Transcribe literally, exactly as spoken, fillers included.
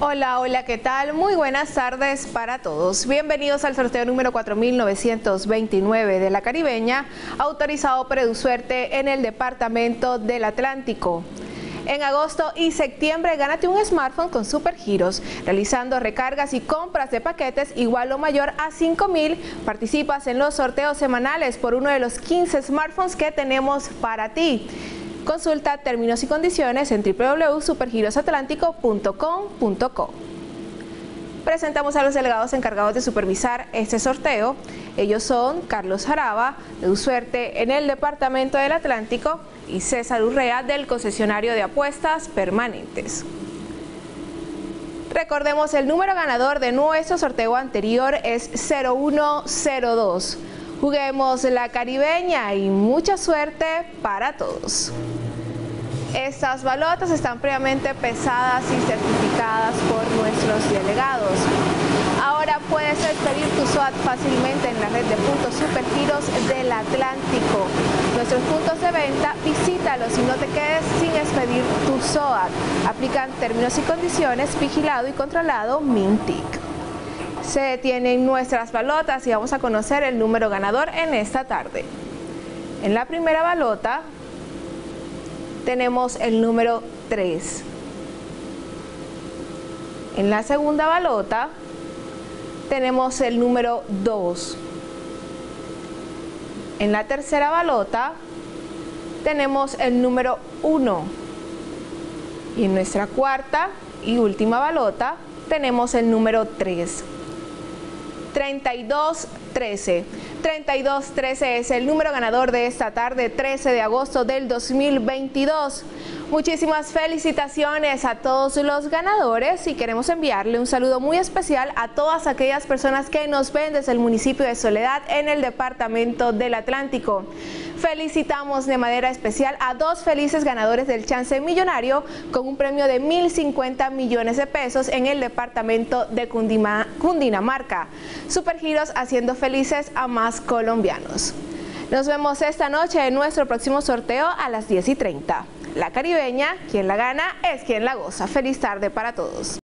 Hola, hola, ¿qué tal? Muy buenas tardes para todos. Bienvenidos al sorteo número cuatro mil novecientos veintinueve de La Caribeña, autorizado por EduSuerte en el Departamento del Atlántico. En agosto y septiembre, gánate un smartphone con Supergiros. Realizando recargas y compras de paquetes igual o mayor a cinco mil, participas en los sorteos semanales por uno de los quince smartphones que tenemos para ti. Consulta términos y condiciones en w w w punto supergirosatlántico punto com punto co. Presentamos a los delegados encargados de supervisar este sorteo. Ellos son Carlos Jaraba, de EduSuerte en el Departamento del Atlántico, y César Urrea, del concesionario de apuestas permanentes. Recordemos, el número ganador de nuestro sorteo anterior es cero uno cero dos. Juguemos La Caribeña y mucha suerte para todos. Estas balotas están previamente pesadas y certificadas por nuestros delegados. Ahora puedes expedir tu S O A T fácilmente en la red de puntos Supergiros del Atlántico. Nuestros puntos de venta, visítalos y no te quedes sin expedir tu S O A T. Aplican términos y condiciones, vigilado y controlado Mintic. Se detienen nuestras balotas y vamos a conocer el número ganador en esta tarde. En la primera balota tenemos el número tres. En la segunda balota tenemos el número dos. En la tercera balota tenemos el número uno. Y en nuestra cuarta y última balota tenemos el número tres. treinta y dos trece. treinta y dos trece es el número ganador de esta tarde, trece de agosto del dos mil veintidós. Muchísimas felicitaciones a todos los ganadores y queremos enviarle un saludo muy especial a todas aquellas personas que nos ven desde el municipio de Soledad en el Departamento del Atlántico. Felicitamos de manera especial a dos felices ganadores del Chance Millonario con un premio de mil cincuenta millones de pesos en el Departamento de Cundima, Cundinamarca. Supergiros haciendo felices a más colombianos. Nos vemos esta noche en nuestro próximo sorteo a las diez y treinta. La Caribeña, quien la gana es quien la goza. Feliz tarde para todos.